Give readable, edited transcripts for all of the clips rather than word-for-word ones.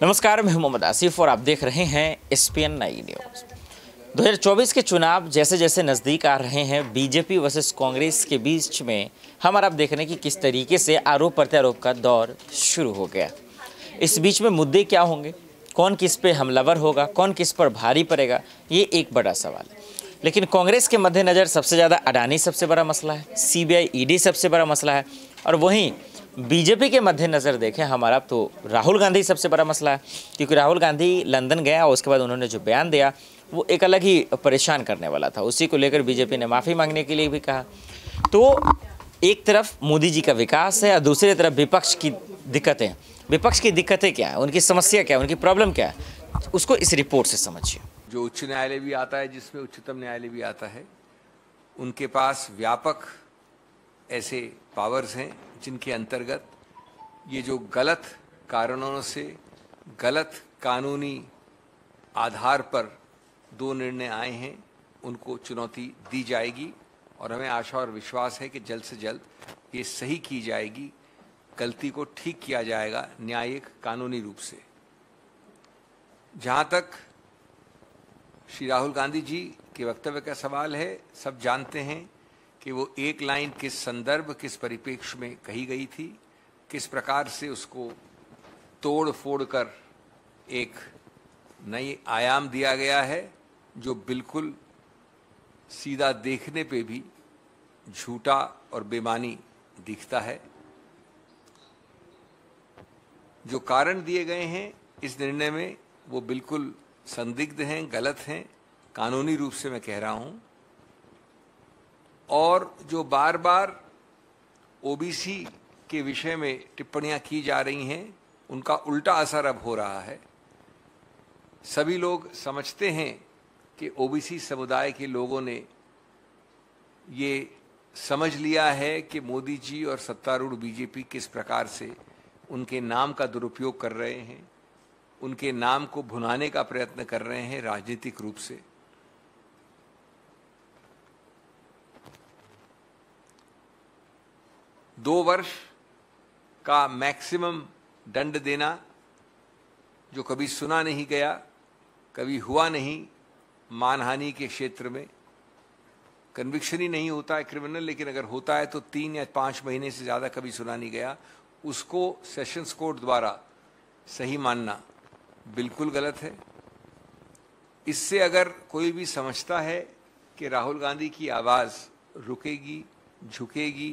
नमस्कार, मैं हूं मोहम्मद आसिफ और आप देख रहे हैं एसपीएन 9 न्यूज। 2024 के चुनाव जैसे जैसे नज़दीक आ रहे हैं, बीजेपी वर्सेस कांग्रेस के बीच में हम और आप देख रहे हैं कि किस तरीके से आरोप प्रत्यारोप का दौर शुरू हो गया। इस बीच में मुद्दे क्या होंगे, कौन किस पे हमलावर होगा, कौन किस पर भारी पड़ेगा, ये एक बड़ा सवाल है। लेकिन कांग्रेस के मद्देनज़र सबसे ज़्यादा अडानी सबसे बड़ा मसला है, सीबीआई ईडी सबसे बड़ा मसला है, और वहीं बीजेपी के मद्देनज़र देखें हमारा तो राहुल गांधी सबसे बड़ा मसला है। क्योंकि राहुल गांधी लंदन गया और उसके बाद उन्होंने जो बयान दिया वो एक अलग ही परेशान करने वाला था। उसी को लेकर बीजेपी ने माफ़ी मांगने के लिए भी कहा। तो एक तरफ मोदी जी का विकास है और दूसरी तरफ विपक्ष की दिक्कतें। विपक्ष की दिक्कतें क्या है, उनकी समस्या क्या है, उनकी प्रॉब्लम क्या है, उसको इस रिपोर्ट से समझिए। जो उच्च न्यायालय भी आता है, जिसमें उच्चतम न्यायालय भी आता है, उनके पास व्यापक ऐसे पावर्स हैं जिनके अंतर्गत ये जो गलत कारणों से गलत कानूनी आधार पर दो निर्णय आए हैं उनको चुनौती दी जाएगी। और हमें आशा और विश्वास है कि जल्द से जल्द ये सही की जाएगी, गलती को ठीक किया जाएगा न्यायिक कानूनी रूप से। जहाँ तक श्री राहुल गांधी जी के वक्तव्य का सवाल है, सब जानते हैं कि वो एक लाइन किस संदर्भ, किस परिप्रेक्ष्य में कही गई थी, किस प्रकार से उसको तोड़ फोड़ कर एक नई आयाम दिया गया है जो बिल्कुल सीधा देखने पे भी झूठा और बेमानी दिखता है। जो कारण दिए गए हैं इस निर्णय में वो बिल्कुल संदिग्ध हैं, गलत हैं, कानूनी रूप से मैं कह रहा हूं। और जो बार बार ओबीसी के विषय में टिप्पणियां की जा रही हैं उनका उल्टा असर अब हो रहा है। सभी लोग समझते हैं कि ओबीसी समुदाय के लोगों ने ये समझ लिया है कि मोदी जी और सत्तारूढ़ बीजेपी किस प्रकार से उनके नाम का दुरुपयोग कर रहे हैं, उनके नाम को भुनाने का प्रयत्न कर रहे हैं राजनीतिक रूप से। दो वर्ष का मैक्सिमम दंड देना जो कभी सुना नहीं गया, कभी हुआ नहीं। मानहानि के क्षेत्र में कन्विक्शन ही नहीं होता है क्रिमिनल, लेकिन अगर होता है तो 3 या 5 महीने से ज़्यादा कभी सुना नहीं गया। उसको सेशंस कोर्ट द्वारा सही मानना बिल्कुल गलत है। इससे अगर कोई भी समझता है कि राहुल गांधी की आवाज़ रुकेगी, झुकेगी,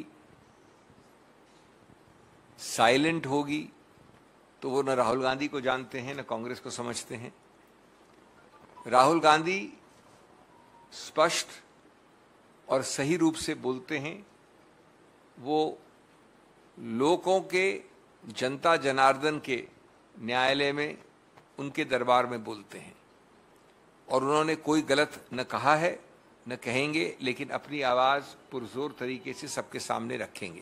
साइलेंट होगी, तो वो न राहुल गांधी को जानते हैं न कांग्रेस को समझते हैं। राहुल गांधी स्पष्ट और सही रूप से बोलते हैं। वो लोगों के, जनता जनार्दन के न्यायालय में, उनके दरबार में बोलते हैं। और उन्होंने कोई गलत न कहा है न कहेंगे, लेकिन अपनी आवाज़ पुरजोर तरीके से सबके सामने रखेंगे।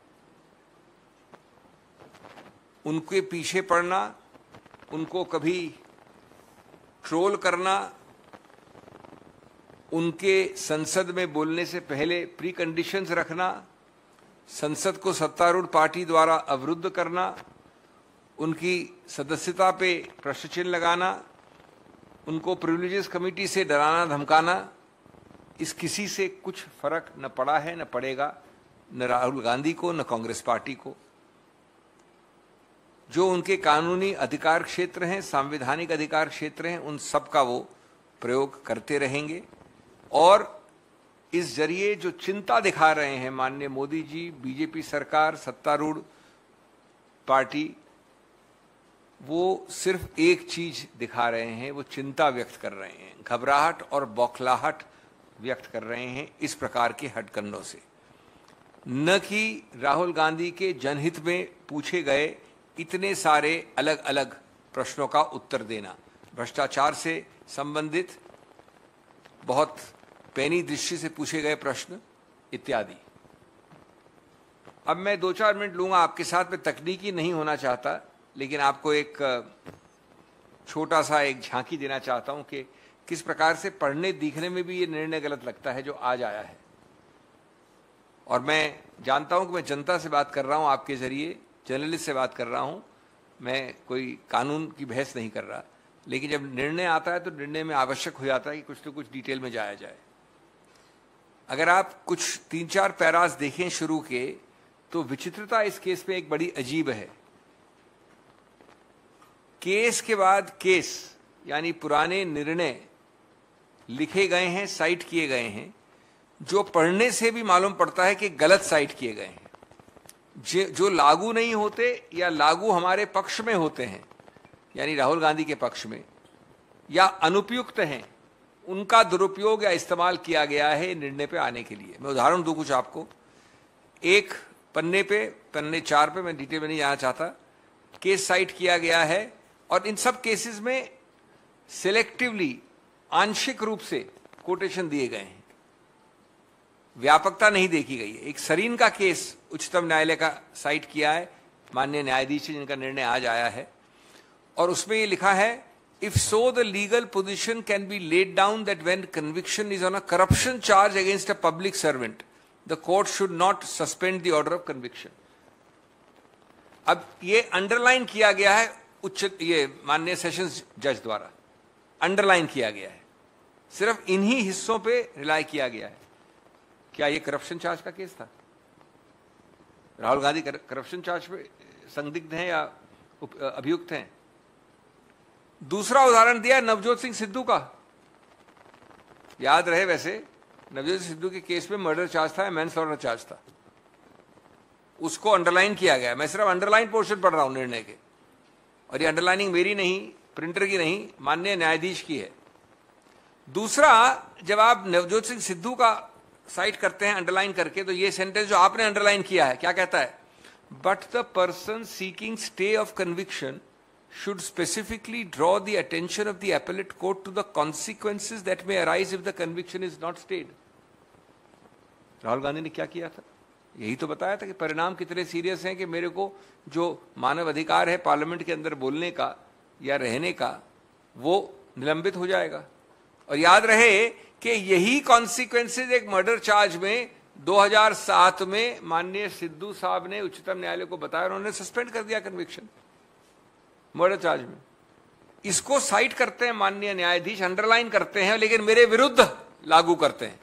उनके पीछे पड़ना, उनको कभी ट्रोल करना, उनके संसद में बोलने से पहले प्री कंडीशंस रखना, संसद को सत्तारूढ़ पार्टी द्वारा अवरुद्ध करना, उनकी सदस्यता पे प्रश्न चिन्ह लगाना, उनको प्रिविलेजेस कमेटी से डराना धमकाना, इस किसी से कुछ फर्क न पड़ा है, न पड़ेगा, न राहुल गांधी को, न कांग्रेस पार्टी को। जो उनके कानूनी अधिकार क्षेत्र हैं, संवैधानिक अधिकार क्षेत्र हैं, उन सब का वो प्रयोग करते रहेंगे। और इस जरिए जो चिंता दिखा रहे हैं माननीय मोदी जी, बीजेपी सरकार, सत्तारूढ़ पार्टी, वो सिर्फ एक चीज दिखा रहे हैं, वो चिंता व्यक्त कर रहे हैं, घबराहट और बौखलाहट व्यक्त कर रहे हैं इस प्रकार के हथकंडों से। न कि राहुल गांधी के जनहित में पूछे गए इतने सारे अलग अलग प्रश्नों का उत्तर देना, भ्रष्टाचार से संबंधित बहुत पैनी दृष्टि से पूछे गए प्रश्न इत्यादि। अब मैं 2-4 मिनट लूंगा आपके साथ में, तकनीकी नहीं होना चाहता, लेकिन आपको एक छोटा सा एक झांकी देना चाहता हूं कि किस प्रकार से पढ़ने दिखने में भी ये निर्णय गलत लगता है जो आज आया है। और मैं जानता हूं कि मैं जनता से बात कर रहा हूं, आपके जरिए जर्नलिस्ट से बात कर रहा हूं, मैं कोई कानून की बहस नहीं कर रहा, लेकिन जब निर्णय आता है तो निर्णय में आवश्यक हो जाता है कि कुछ तो कुछ डिटेल में जाया जाए। अगर आप कुछ 3-4 पैरास देखें शुरू के, तो विचित्रता इस केस में एक बड़ी अजीब है। केस के बाद केस, यानी पुराने निर्णय लिखे गए हैं, साइट किए गए हैं, जो पढ़ने से भी मालूम पड़ता है कि गलत साइट किए गए हैं, जो लागू नहीं होते या लागू हमारे पक्ष में होते हैं, यानी राहुल गांधी के पक्ष में, या अनुपयुक्त हैं, उनका दुरुपयोग या इस्तेमाल किया गया है निर्णय पे आने के लिए। मैं उदाहरण दूं कुछ आपको। एक पन्ने 4 पे, मैं डिटेल में नहीं जाना चाहता, केस साइट किया गया है और इन सब केसेस में सिलेक्टिवली, आंशिक रूप से कोटेशन दिए गए हैं, व्यापकता नहीं देखी गई है। एक सरीन का केस उच्चतम न्यायालय का साइट किया है माननीय न्यायाधीश जिनका निर्णय आज आया है, और उसमें ये लिखा है, if so the legal position can be laid down that when conviction is on a corruption charge against a public servant the court should not suspend the order of conviction. अब ये अंडरलाइन किया गया है ये माननीय sessions जज द्वारा underline किया गया है, सिर्फ इन्हीं हिस्सों पे रिलाई किया गया है। क्या ये करप्शन चार्ज का केस था? राहुल गांधी करप्शन चार्ज पे संदिग्ध हैं या अभियुक्त हैं? दूसरा उदाहरण दिया नवजोत सिंह सिद्धू का। याद रहे, वैसे नवजोत सिंह सिद्धू के केस में मर्डर चार्ज था या मैनस्लॉटर चार्ज था, उसको अंडरलाइन किया गया। मैं सिर्फ अंडरलाइन पोर्शन पढ़ रहा हूं निर्णय के, और ये अंडरलाइनिंग मेरी नहीं, प्रिंटर की नहीं, माननीय न्यायाधीश की है। दूसरा, जब आप नवजोत सिंह सिद्धू का साइट करते हैं अंडरलाइन करके, तो ये सेंटेंस जो आपने अंडरलाइन किया है, क्या कहता है? But the person seeking stay of conviction should specifically draw the attention of the appellate court to the consequences that may arise if the conviction is not stayed। Rahul Gandhi ने क्या किया था? यही तो बताया था कि परिणाम कितने सीरियस हैं कि मेरे को जो मानव अधिकार है पार्लियामेंट के अंदर बोलने का या रहने का, वो निलंबित हो जाएगा। और याद रहे कि यही कॉन्सिक्वेंसेज एक मर्डर चार्ज में 2007 में माननीय सिद्धू साहब ने उच्चतम न्यायालय को बताया, उन्होंने सस्पेंड कर दिया कन्विक्शन मर्डर चार्ज में। इसको साइट करते हैं माननीय न्यायाधीश, अंडरलाइन करते हैं, लेकिन मेरे विरुद्ध लागू करते हैं।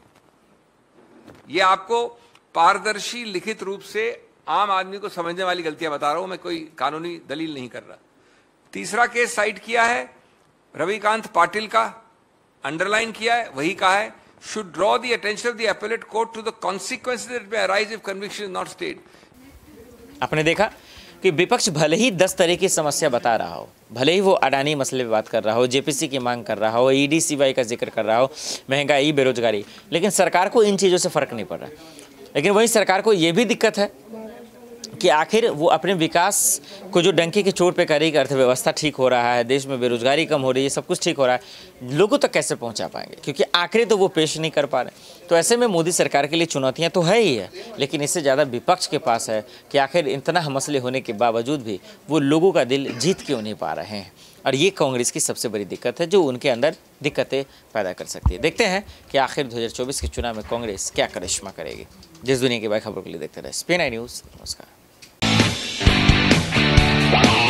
यह आपको पारदर्शी लिखित रूप से आम आदमी को समझने वाली गलतियां बता रहा हूं, मैं कोई कानूनी दलील नहीं कर रहा। तीसरा केस साइट किया है रविकांत पाटिल का, अंडरलाइन किया है, वही कहा है, should draw the attention of the appellate court to the consequences that may arise if conviction is not stayed। आपने देखा कि विपक्ष भले ही 10 तरह की समस्या बता रहा हो, भले ही वो अडानी मसले पे बात कर रहा हो, जेपीसी की मांग कर रहा हो, ईडी सीबीआई का जिक्र कर रहा हो, महंगाई, बेरोजगारी, लेकिन सरकार को इन चीज़ों से फर्क नहीं पड़ रहा। लेकिन वही सरकार को ये भी दिक्कत है कि आखिर वो अपने विकास को जो डंके की चोट पे करेगी, अर्थव्यवस्था ठीक हो रहा है, देश में बेरोजगारी कम हो रही है, सब कुछ ठीक हो रहा है, लोगों तक कैसे पहुंचा पाएंगे? क्योंकि आखिर तो वो पेश नहीं कर पा रहे। तो ऐसे में मोदी सरकार के लिए चुनौतियां तो है ही है, लेकिन इससे ज़्यादा विपक्ष के पास है कि आखिर इतना मसले होने के बावजूद भी वो लोगों का दिल जीत क्यों नहीं पा रहे हैं। और ये कांग्रेस की सबसे बड़ी दिक्कत है, जो उनके अंदर दिक्कतें पैदा कर सकती है। देखते हैं कि आखिर 2024 के चुनाव में कांग्रेस क्या करिश्मा करेगी। जिस दुनिया की बड़ी खबरों के लिए देखते रहे SPN न्यूज़। नमस्कार।